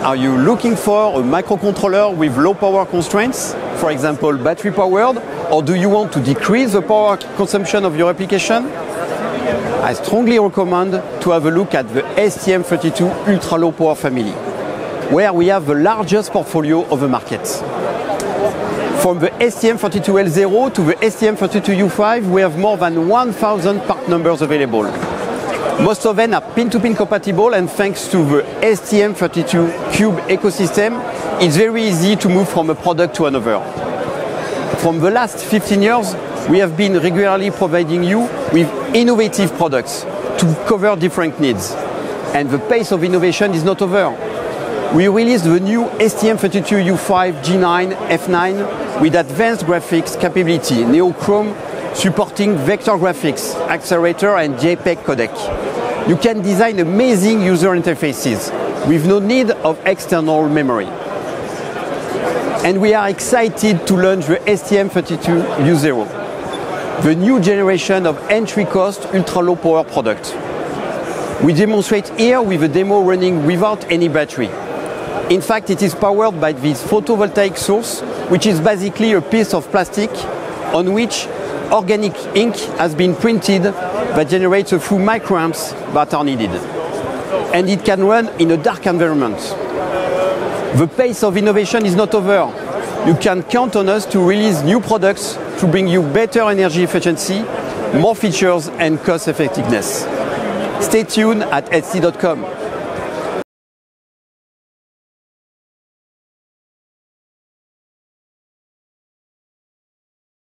Are you looking for a microcontroller with low power constraints, for example battery powered, or do you want to decrease the power consumption of your application? I strongly recommend to have a look at the STM32 ultra low power family, where we have the largest portfolio of the market. From the STM32L0 to the STM32U5, we have more than 1,000 part numbers available. Most of them are pin-to-pin compatible, and thanks to the STM32Cube ecosystem, it's very easy to move from a product to another. From the last 15 years, we have been regularly providing you with innovative products to cover different needs. And the pace of innovation is not over. We released the new STM32U5 G9 F9 with advanced graphics capability, Neochrome supporting vector graphics, accelerator and JPEG codec. You can design amazing user interfaces with no need of external memory. And we are excited to launch the STM32U0, the new generation of entry-cost ultra-low power product. We demonstrate here with a demo running without any battery. In fact, it is powered by this photovoltaic source, which is basically a piece of plastic on which organic ink has been printed that generates a few microamps that are needed. And it can run in a dark environment. The pace of innovation is not over. You can count on us to release new products to bring you better energy efficiency, more features and cost effectiveness. Stay tuned at etsy.com.